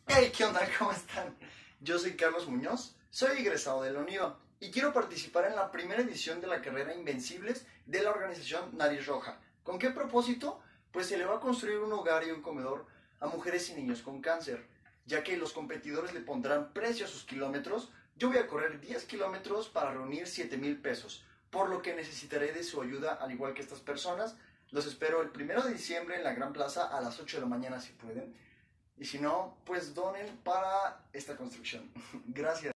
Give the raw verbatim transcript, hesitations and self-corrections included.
Hey, ¿qué onda? ¿Cómo están? Yo soy Carlos Muñoz, soy egresado de la UNIVA y quiero participar en la primera edición de la carrera Invencibles de la organización Nariz Roja. ¿Con qué propósito? Pues se le va a construir un hogar y un comedor a mujeres y niños con cáncer. Ya que los competidores le pondrán precio a sus kilómetros, yo voy a correr diez kilómetros para reunir siete mil pesos, por lo que necesitaré de su ayuda al igual que estas personas. Los espero el primero de diciembre en la Gran Plaza a las ocho de la mañana si pueden. Y si no, pues donen para esta construcción. Gracias.